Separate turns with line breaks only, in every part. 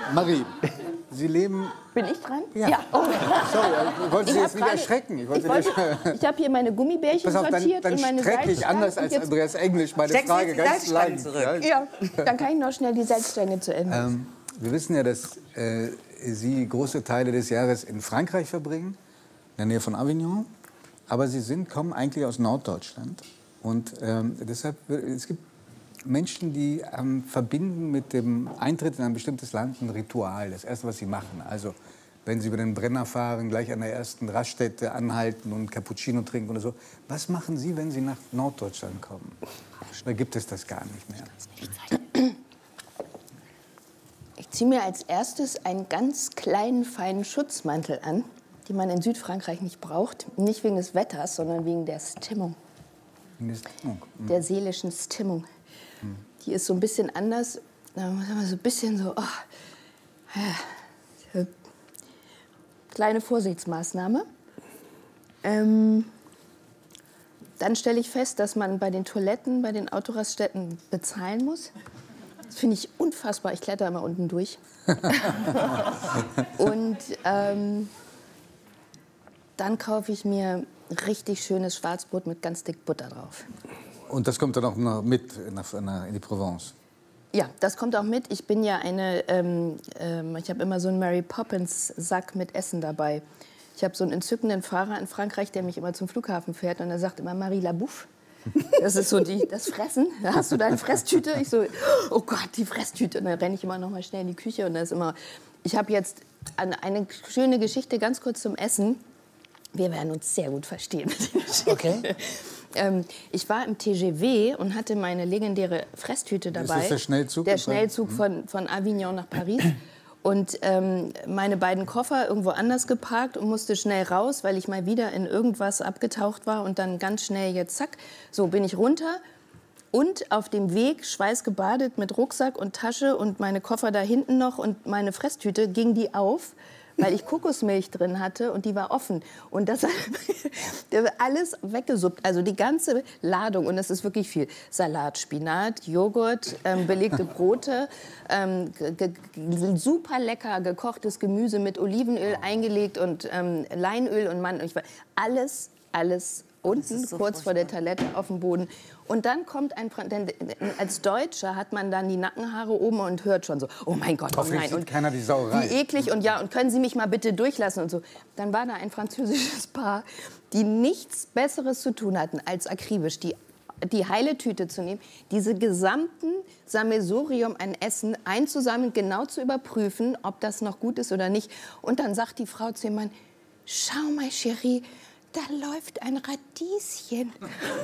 Marie, Sie leben...
Bin ich dran?
Ja.
Oh.
Sorry, ich wollte Sie jetzt nicht erschrecken.
Ich habe hier meine Gummibärchen sortiert
dann
und meine
strecke ich
Salzstangen.
anders als Andreas Englisch meine Frage ganz lang zurück.
Ja, dann kann ich noch schnell die Salzstange zu Ende.
Wir wissen ja, dass Sie große Teile des Jahres in Frankreich verbringen, in der Nähe von Avignon. Aber Sie kommen eigentlich aus Norddeutschland. Und deshalb, es gibt Menschen, die verbinden mit dem Eintritt in ein bestimmtes Land ein Ritual. Das Erste, was sie machen. Also, wenn sie über den Brenner fahren, gleich an der ersten Raststätte anhalten und Cappuccino trinken oder so. Was machen Sie, wenn Sie nach Norddeutschland kommen? Da gibt es das gar nicht mehr.
Ich ziehe mir als erstes einen ganz kleinen, feinen Schutzmantel an, den man in Südfrankreich nicht braucht. Nicht wegen des Wetters, sondern wegen der Stimmung. Der seelischen Stimmung. Die ist so ein bisschen anders. Da muss man so ein bisschen so... kleine Vorsichtsmaßnahme. Dann stelle ich fest, dass man bei den Toiletten, bei den Autoraststätten bezahlen muss. Das finde ich unfassbar. Ich kletter immer unten durch. Und dann kaufe ich mir richtig schönes Schwarzbrot mit ganz dick Butter drauf.
Und das kommt dann auch noch mit in die Provence?
Ja, das kommt auch mit. Ich bin ja ich habe immer so einen Mary Poppins Sack mit Essen dabei. Ich habe so einen entzückenden Fahrer in Frankreich, der mich immer zum Flughafen fährt und er sagt immer Marie la Bouffe. Das ist so das Fressen. Da hast du deine Fresstüte? Ich so, oh Gott, die Fresstüte. Und dann renne ich immer noch mal schnell in die Küche und da ist immer. Ich habe jetzt eine schöne Geschichte ganz kurz zum Essen. Wir werden uns sehr gut verstehen mit der Geschichte. Okay. Ich war im TGV und hatte meine legendäre Fresstüte dabei.
Ist das der Schnellzug?
Der Schnellzug von Avignon nach Paris. Und meine beiden Koffer irgendwo anders geparkt und musste schnell raus, weil ich mal wieder in irgendwas abgetaucht war. Und dann ganz schnell jetzt, zack, so bin ich runter. Und auf dem Weg, schweißgebadet mit Rucksack und Tasche und meine Koffer da hinten noch und meine Fresstüte, ging die auf, weil ich Kokosmilch drin hatte und die war offen. Und das hat alles weggesuppt, also die ganze Ladung. Und das ist wirklich viel. Salat, Spinat, Joghurt, belegte Brote, super lecker gekochtes Gemüse mit Olivenöl eingelegt und Leinöl und Mandeln. Alles unten, so kurz vor der Toilette, auf dem Boden. Und dann kommt denn als Deutscher hat man dann die Nackenhaare oben und hört schon so, oh mein Gott, oh nein. Und
keiner die Sauerei.
Wie eklig und ja, und können Sie mich mal bitte durchlassen und so. Dann war da ein französisches Paar, die nichts Besseres zu tun hatten, als akribisch die heile Tüte zu nehmen, diese gesamten Sammelsurium an Essen einzusammeln, genau zu überprüfen, ob das noch gut ist oder nicht. Und dann sagt die Frau zu ihrem Mann, schau mal, Chérie, da läuft ein Radieschen.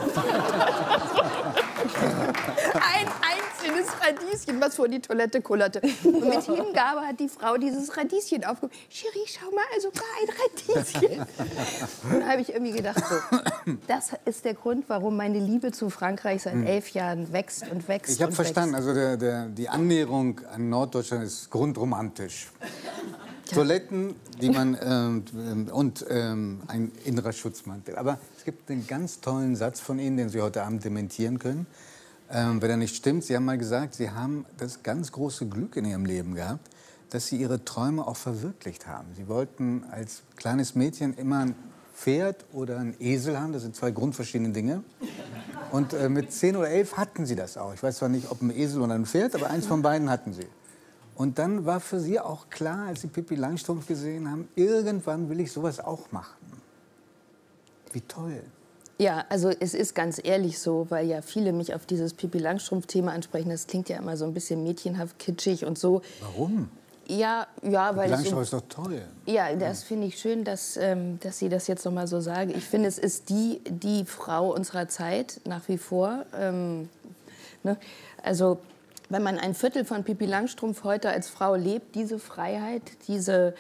Ein einzelnes Radieschen, was vor die Toilette kullerte. Und mit Hingabe hat die Frau dieses Radieschen aufgehoben. Chérie, schau mal, sogar ein Radieschen. Und da habe ich irgendwie gedacht, so, das ist der Grund, warum meine Liebe zu Frankreich seit 11 Jahren wächst und wächst.
Ich habe verstanden, also die Annäherung an Norddeutschland ist grundromantisch. Toiletten, die man und ein innerer Schutzmantel. Aber es gibt einen ganz tollen Satz von Ihnen, den Sie heute Abend dementieren können. Wenn er nicht stimmt, Sie haben mal gesagt, Sie haben das ganz große Glück in Ihrem Leben gehabt, dass Sie Ihre Träume auch verwirklicht haben. Sie wollten als kleines Mädchen immer ein Pferd oder ein Esel haben. Das sind zwei grundverschiedene Dinge. Und mit 10 oder 11 hatten Sie das auch. Ich weiß zwar nicht, ob ein Esel oder ein Pferd, aber eins von beiden hatten Sie. Und dann war für Sie auch klar, als Sie Pippi Langstrumpf gesehen haben, irgendwann will ich sowas auch machen. Wie toll.
Ja, also es ist ganz ehrlich so, weil ja viele mich auf dieses Pippi Langstrumpf-Thema ansprechen. Das klingt ja immer so ein bisschen mädchenhaft, kitschig und so.
Warum?
Ja, weil
Pippi Langstrumpf ist doch toll.
Ja, das finde ich schön, dass Sie das jetzt noch mal so sagen. Ich finde, es ist die Frau unserer Zeit nach wie vor. Ne? Also wenn man ein Viertel von Pippi Langstrumpf heute als Frau lebt, diese Freiheit, diese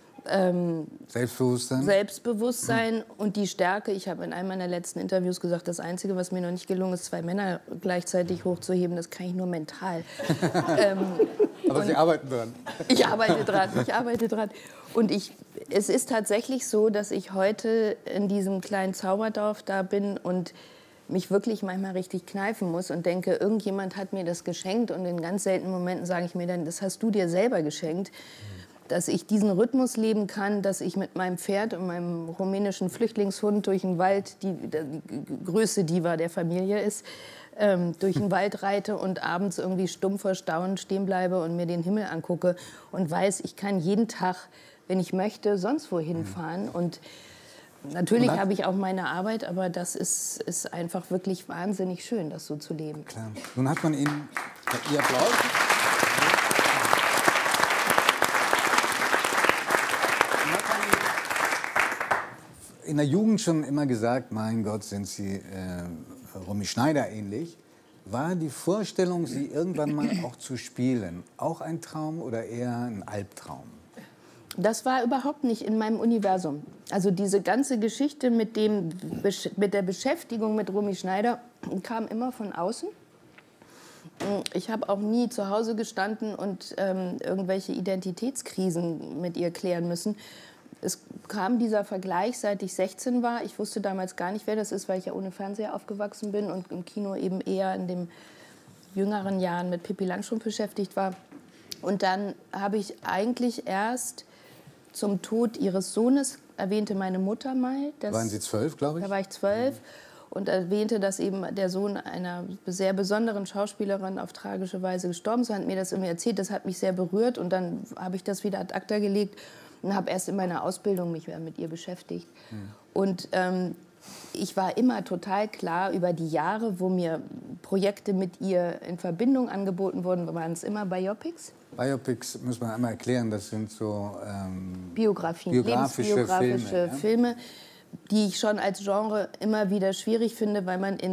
Selbstbewusstsein und die Stärke. Ich habe in einem meiner letzten Interviews gesagt, das Einzige, was mir noch nicht gelungen ist, 2 Männer gleichzeitig hochzuheben, das kann ich nur mental.
Aber Sie arbeiten dran.
Ich arbeite dran. Und es ist tatsächlich so, dass ich heute in diesem kleinen Zauberdorf da bin und mich wirklich manchmal richtig kneifen muss und denke, irgendjemand hat mir das geschenkt. Und in ganz seltenen Momenten sage ich mir dann, das hast du dir selber geschenkt. Dass ich diesen Rhythmus leben kann, dass ich mit meinem Pferd und meinem rumänischen Flüchtlingshund durch den Wald, die größte Diva der Familie ist, durch den Wald reite und abends irgendwie stumm vor Staunen stehen bleibe und mir den Himmel angucke und weiß, ich kann jeden Tag, wenn ich möchte, sonst wohin fahren. Und natürlich habe ich auch meine Arbeit, aber das ist einfach wirklich wahnsinnig schön, das so zu leben.
Klar. Nun hat man Ihnen, Ihr Applaus. In der Jugend schon immer gesagt, mein Gott, sind Sie Romy Schneider ähnlich. War die Vorstellung, Sie irgendwann mal auch zu spielen, auch ein Traum oder eher ein Albtraum?
Das war überhaupt nicht in meinem Universum. Also diese ganze Geschichte mit der Beschäftigung mit Romy Schneider kam immer von außen. Ich habe auch nie zu Hause gestanden und irgendwelche Identitätskrisen mit ihr klären müssen. Es kam dieser Vergleich, seit ich 16 war. Ich wusste damals gar nicht, wer das ist, weil ich ja ohne Fernseher aufgewachsen bin und im Kino eben eher in den jüngeren Jahren mit Pippi Langstrumpf beschäftigt war. Und dann habe ich eigentlich erst zum Tod ihres Sohnes, erwähnte meine Mutter mal.
Waren Sie 12, glaube ich?
Da war ich 12 und erwähnte, dass eben der Sohn einer sehr besonderen Schauspielerin auf tragische Weise gestorben ist. Sie hat mir das irgendwie erzählt, das hat mich sehr berührt und dann habe ich das wieder ad acta gelegt und habe erst in meiner Ausbildung mich mit ihr beschäftigt. Und ich war immer total klar über die Jahre, wo mir Projekte mit ihr in Verbindung angeboten wurden, waren es immer Biopics.
Biopics, muss man einmal erklären, das sind so
Biografien,
lebensbiografische
Filme, die ich schon als Genre immer wieder schwierig finde, weil man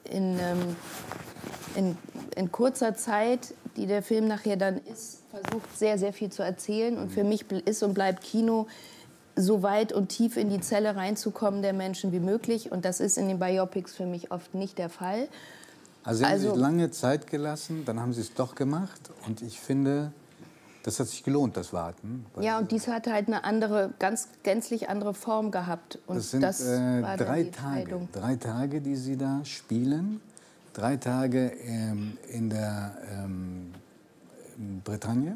in kurzer Zeit, die der Film nachher dann ist, versucht sehr, sehr viel zu erzählen. Und für mich ist und bleibt Kino, so weit und tief in die Zelle reinzukommen der Menschen wie möglich. Und das ist in den Biopics für mich oft nicht der Fall.
Also Sie haben sich lange Zeit gelassen, dann haben Sie es doch gemacht. Und ich finde, das hat sich gelohnt, das Warten.
Ja, und dies hatte halt eine andere, gänzlich andere Form gehabt. Und
das sind
war
3 Tage. 3 Tage, die Sie da spielen. 3 Tage in der Bretagne,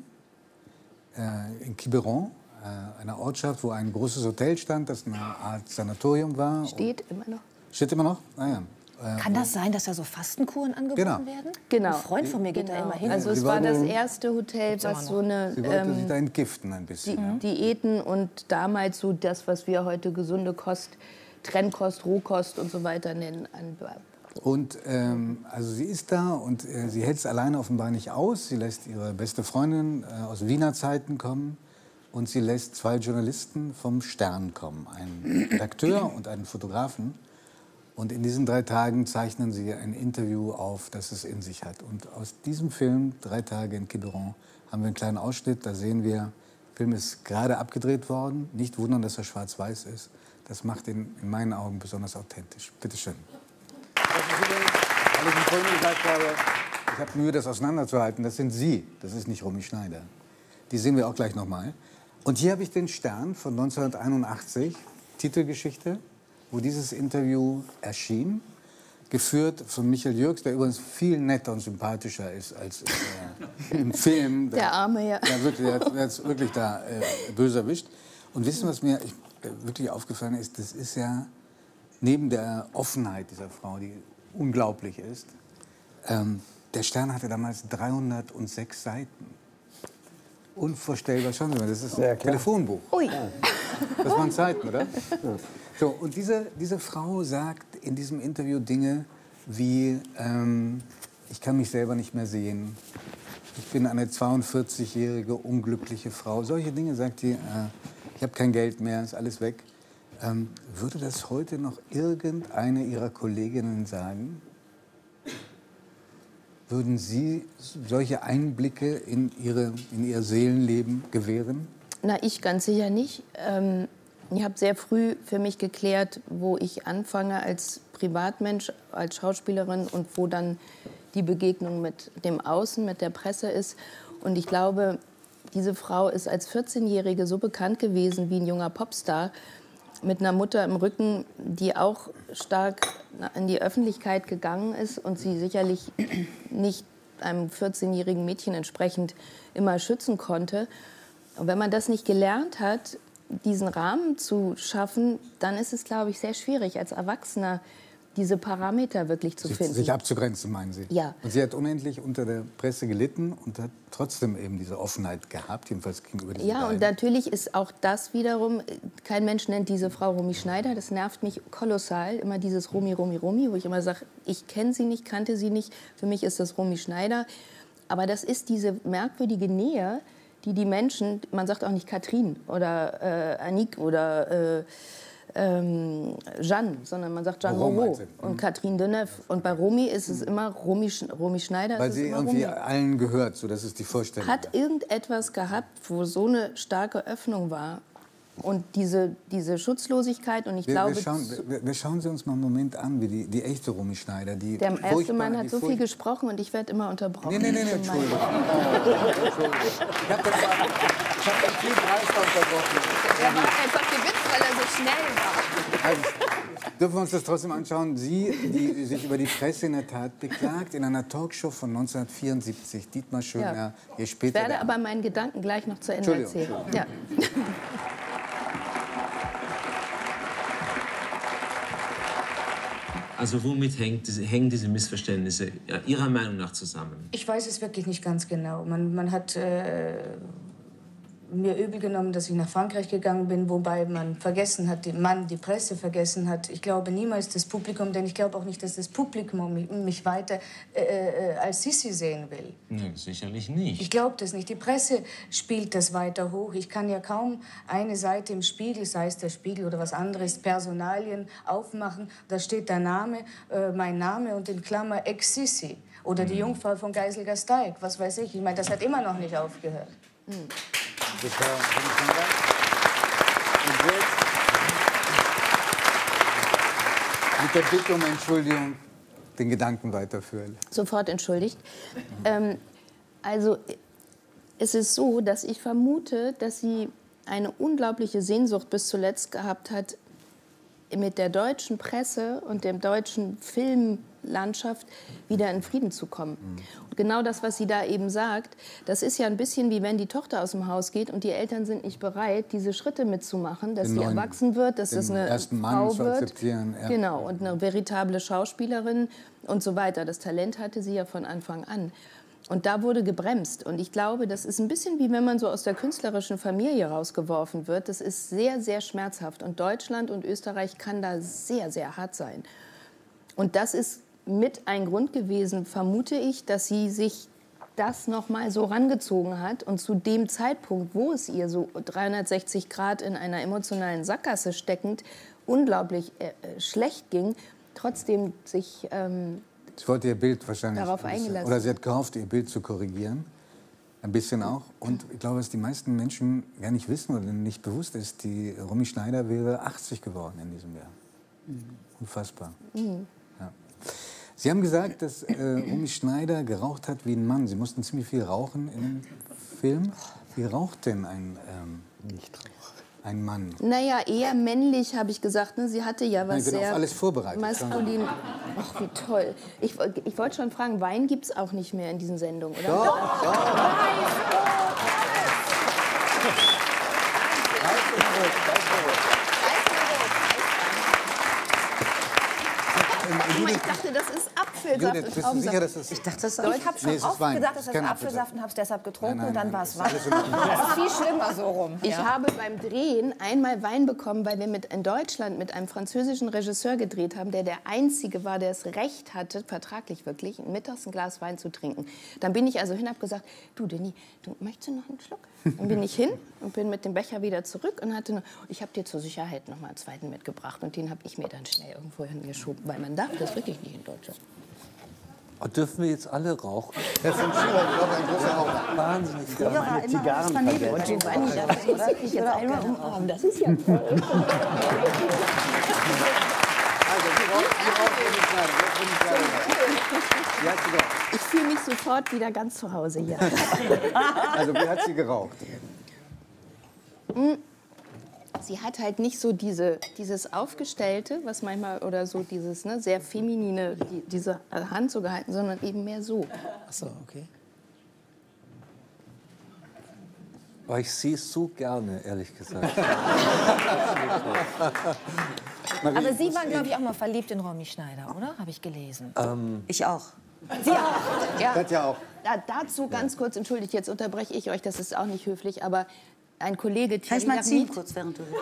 in Quiberon, einer Ortschaft, wo ein großes Hotel stand, das eine Art Sanatorium war.
Steht immer noch.
Steht immer noch? Ah, ja.
Kann das sein, dass da so Fastenkuren angeboten werden?
Genau.
Ein Freund von mir geht da immer hin.
Also es war das erste Hotel, was so eine
Sie wollte sich da entgiften ein bisschen.
Diäten und damals so das, was wir heute gesunde Kost, Trennkost, Rohkost und so weiter nennen.
Und also sie ist da und sie hält es alleine offenbar nicht aus. Sie lässt ihre beste Freundin aus Wiener Zeiten kommen und sie lässt 2 Journalisten vom Stern kommen, einen Redakteur und einen Fotografen. Und in diesen 3 Tagen zeichnen sie ein Interview auf, das es in sich hat. Und aus diesem Film, 3 Tage in Quiberon, haben wir einen kleinen Ausschnitt. Da sehen wir, der Film ist gerade abgedreht worden. Nicht wundern, dass er schwarz-weiß ist. Das macht ihn in meinen Augen besonders authentisch. Bitte schön. Weil ich vorhin gesagt habe, ich habe Mühe, das auseinanderzuhalten. Das sind Sie, das ist nicht Romy Schneider. Die sehen wir auch gleich noch mal. Und hier habe ich den Stern von 1981, Titelgeschichte, wo dieses Interview erschien, geführt von Michael Jürgs, der übrigens viel netter und sympathischer ist als im Film.
Der Arme, ja.
Der hat es wirklich da böse erwischt. Und wissen, was mir wirklich aufgefallen ist, das ist ja neben der Offenheit dieser Frau, die unglaublich ist, der Stern hatte damals 306 Seiten. Unvorstellbar, schauen Sie mal, das ist ein Telefonbuch.
Ui.
Das waren Zeiten, oder? Ja. So, und diese Frau sagt in diesem Interview Dinge wie, ich kann mich selber nicht mehr sehen, ich bin eine 42-jährige unglückliche Frau. Solche Dinge sagt sie, ich habe kein Geld mehr, ist alles weg. Würde das heute noch irgendeine Ihrer Kolleginnen sagen? Würden Sie solche Einblicke in Ihr Seelenleben gewähren?
Na, ich ganz sicher nicht. Ich habe sehr früh für mich geklärt, wo ich anfange als Privatmensch, als Schauspielerin und wo dann die Begegnung mit dem Außen, mit der Presse ist. Und ich glaube, diese Frau ist als 14-Jährige so bekannt gewesen wie ein junger Popstar. mit einer Mutter im Rücken, die auch stark in die Öffentlichkeit gegangen ist und sie sicherlich nicht einem 14-jährigen Mädchen entsprechend immer schützen konnte. Und wenn man das nicht gelernt hat, diesen Rahmen zu schaffen, dann ist es, glaube ich, sehr schwierig, als Erwachsener diese Parameter wirklich zu finden.
Sich abzugrenzen, meinen Sie?
Ja.
Und sie hat unendlich unter der Presse gelitten und hat trotzdem eben diese Offenheit gehabt, jedenfalls gegenüber diesen beiden.
Und natürlich ist auch das wiederum, kein Mensch nennt diese Frau Romy Schneider, das nervt mich kolossal, immer dieses Romy, Romy, Romy, wo ich immer sage, ich kenne sie nicht, kannte sie nicht, für mich ist das Romy Schneider. Aber das ist diese merkwürdige Nähe, die die Menschen, man sagt auch nicht Katrin oder Annick oder Jeanne, sondern man sagt Jeanne Moreau und Catherine Deneuve. Und bei Romy ist es immer Romy Schneider.
Weil sie irgendwie allen gehört, so das ist die Vorstellung.
Hat irgendetwas gehabt, wo so eine starke Öffnung war. Und diese Schutzlosigkeit, und ich glaube...
Wir schauen sie uns mal einen Moment an, wie die echte Romy Schneider.
Der erste Mann hat so viel gesprochen und ich werde immer unterbrochen.
Nee, Entschuldigung. Ich habe den viel Preis unterbrochen.
Er war einfach gewitzt, weil er so schnell war.
Also, dürfen wir uns das trotzdem anschauen? Sie, die sich über die Presse in der Tat beklagt, in einer Talkshow von 1974, Dietmar Schöner, je später...
Ich werde aber meinen Gedanken gleich noch zu Ende erzählen. Ja.
Also womit hängen diese Missverständnisse Ihrer Meinung nach zusammen?
Ich weiß es wirklich nicht ganz genau. Man hat mir übel genommen, dass ich nach Frankreich gegangen bin, wobei man vergessen hat, die Presse vergessen hat. Ich glaube niemals das Publikum, denn ich glaube auch nicht, dass das Publikum mich weiter als Sissi sehen will.
Nein, sicherlich nicht.
Ich glaube das nicht. Die Presse spielt das weiter hoch. Ich kann ja kaum eine Seite im Spiegel, sei es der Spiegel oder was anderes, Personalien aufmachen. Da steht der Name, mein Name und in Klammer Ex-Sissi. Oder die Jungfrau von Geisel-Gasteig, was weiß ich. Ich meine, das hat immer noch nicht aufgehört.
Das war und jetzt mit der Bitte um Entschuldigung den Gedanken weiterführen.
Sofort entschuldigt. Also es ist so, dass ich vermute, dass sie eine unglaubliche Sehnsucht bis zuletzt gehabt hat, mit der deutschen Presse und der deutschen Filmlandschaft wieder in Frieden zu kommen. Und genau das, was sie da eben sagt, das ist ja ein bisschen wie wenn die Tochter aus dem Haus geht und die Eltern sind nicht bereit, diese Schritte mitzumachen, dass sie erwachsen wird, dass das eine Frau wird. Ja. Genau, und eine veritable Schauspielerin und so weiter. Das Talent hatte sie ja von Anfang an. Und da wurde gebremst. Und ich glaube, das ist ein bisschen wie wenn man so aus der künstlerischen Familie rausgeworfen wird. Das ist sehr, sehr schmerzhaft. Und Deutschland und Österreich kann da sehr, sehr hart sein. Und das ist mit ein Grund gewesen, vermute ich, dass sie sich das noch mal so rangezogen hat und zu dem Zeitpunkt, wo es ihr so 360 Grad in einer emotionalen Sackgasse steckend unglaublich schlecht ging, trotzdem sich
Sie wollte ihr Bild wahrscheinlich
darauf eingelassen.
Oder sie hat gehofft, ihr Bild zu korrigieren. Ein bisschen auch. Und ich glaube, was die meisten Menschen gar nicht wissen oder nicht bewusst ist, die Romy Schneider wäre 80 geworden in diesem Jahr. Unfassbar. Ja. Sie haben gesagt, dass Romy Schneider geraucht hat wie ein Mann. Sie mussten ziemlich viel rauchen im Film. Wie raucht denn ein Mann?
Naja, eher männlich, habe ich gesagt. Ne? Sie hatte ja was
ich bin
sehr
auf alles vorbereitet.
maskulin. Ach, wie toll. Ich wollte schon fragen, Wein gibt es auch nicht mehr in diesen Sendungen, oder?
Doch.
Ich dachte, das ist Apfelsaft.
Judith, bist du sicher, dass das...
Ich dachte, ich habe schon oft gedacht, das ist Apfelsaft und habe es deshalb getrunken und dann war es Wein. Das ist viel schlimmer so rum.
Ich habe beim Drehen einmal Wein bekommen, weil wir in Deutschland mit einem französischen Regisseur gedreht haben, der Einzige war, der das Recht hatte, vertraglich wirklich, mittags ein Glas Wein zu trinken. Dann bin ich also hin und habe gesagt, du Denis, du möchtest du noch einen Schluck? Dann bin ich hin und bin mit dem Becher wieder zurück und ich habe dir zur Sicherheit noch mal einen zweiten mitgebracht und den habe ich mir dann schnell irgendwo hingeschoben, weil man darf das wirklich nicht in Deutschland.
Und dürfen wir jetzt alle rauchen?
Herr von Schiller, ich glaube, ein großer Raucher.
Wahnsinnig.
Meine Zigarren vergessen.
Und Giovanni, das muss ich dich jetzt einmal umarmen. Das ist ja toll.
Also, Sie rauchen
Ich fühle mich sofort wieder ganz zu Hause hier.
Also, wie hat sie geraucht?
sie hat halt nicht so dieses Aufgestellte, was manchmal, oder so dieses sehr feminine, diese Hand so gehalten, sondern eben mehr so.
Ach so, okay.
Aber ich sehe es so gerne, ehrlich gesagt.
Aber Sie waren, glaube ich, auch mal verliebt in Romy Schneider, oder? Habe ich gelesen.
Ich auch.
Sie auch?
Ja.
Katja auch.
Dazu ganz kurz, entschuldigt, jetzt unterbreche ich euch, das ist auch nicht höflich, aber ein Kollege...
Kann ich mal ziehen, kurz, während du...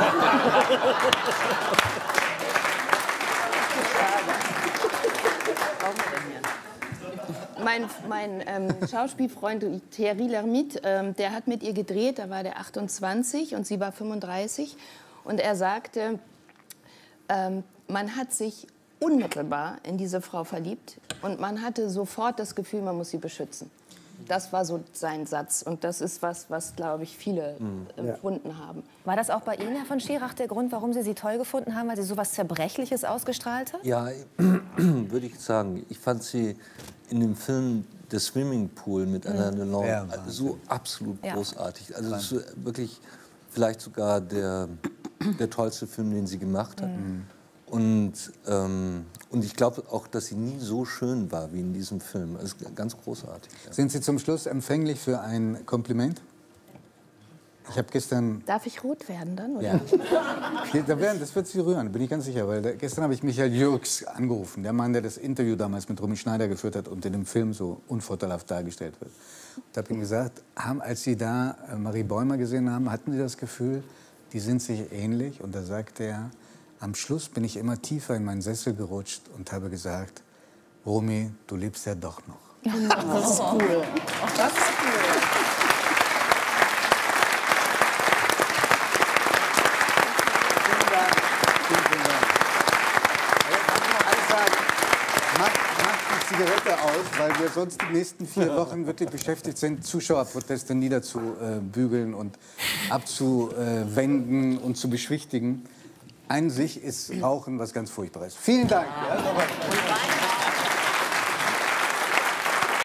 Mein Schauspielfreund Thierry Lhermitte, der hat mit ihr gedreht, da war der 28 und sie war 35. Und er sagte, man hat sich unmittelbar in diese Frau verliebt und man hatte sofort das Gefühl, man muss sie beschützen. Das war so sein Satz und das ist was glaube ich, viele empfunden haben.
War das auch bei Ihnen, Herr von Schirach, der Grund, warum Sie sie toll gefunden haben, weil sie so was Zerbrechliches ausgestrahlte?
Ja, würde ich sagen. Ich fand sie in dem Film Der Swimmingpool mit Alain Delon so absolut großartig. Also es ist wirklich vielleicht sogar der tollste Film, den sie gemacht hat. Und ich glaube auch, dass sie nie so schön war wie in diesem Film. Das ist ganz großartig. Ja.
Sind Sie zum Schluss empfänglich für ein Kompliment? Ich habe gestern...
Darf ich rot werden dann? Oder?
Ja. Das wird Sie rühren, bin ich ganz sicher. Weil gestern habe ich Michael Jürgs angerufen, der Mann, der das Interview damals mit Romy Schneider geführt hat und in dem Film so unvorteilhaft dargestellt wird. Und habe ihm gesagt, als Sie da Marie Bäumer gesehen haben, hatten Sie das Gefühl, die sind sich ähnlich? Und da sagte er, am Schluss bin ich immer tiefer in meinen Sessel gerutscht und habe gesagt, Romy, du lebst ja doch noch.
Das ist cool. Das ist cool.
Zigarette aus, weil wir sonst die nächsten 4 Wochen wirklich beschäftigt sind, Zuschauerproteste niederzubügeln und abzuwenden und zu beschwichtigen. An sich ist Rauchen was ganz Furchtbares. Vielen Dank. Ja,